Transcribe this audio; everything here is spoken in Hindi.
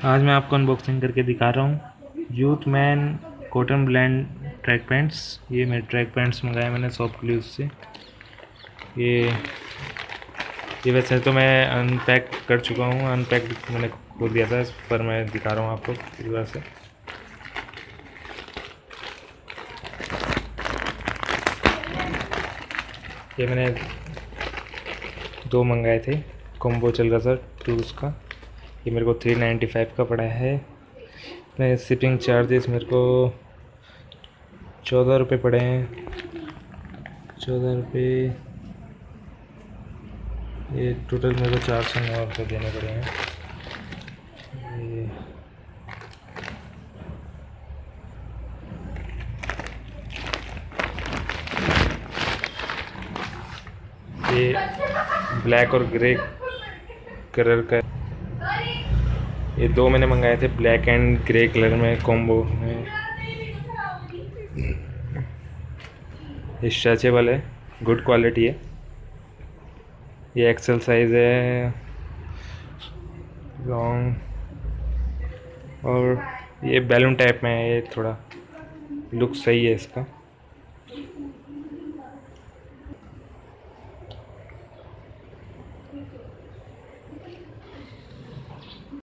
आज मैं आपको अनबॉक्सिंग करके दिखा रहा हूँ youth man cotton blend track pants. ये मेरे ट्रैक पैंट्स मंगाए मैंने शॉप क्लूज से। ये ये वैसे तो मैं अनपैक कर चुका हूँ, अनपैक मैंने खोल दिया था, पर मैं दिखा रहा हूँ आपको इस बार से। ये मैंने 2 मंगाए थे, कॉम्बो चल रहा था टूल्स का। ये मेरे को 395 का पड़ा है। मैं शिपिंग चार्जेस मेरे को 14 रुपये पड़े हैं, 14 रुपये। ये टोटल मेरे को 409 रुपये देने पड़े हैं। ये ब्लैक और ग्रे कलर का, ये 2 मैंने मंगाए थे ब्लैक एंड ग्रे कलर में कॉम्बो में। ये स्ट्रेचेबल है, गुड क्वालिटी है। ये एक्सेल साइज़ है, लॉन्ग, और ये बैलून टाइप में है। ये थोड़ा लुक सही है इसका।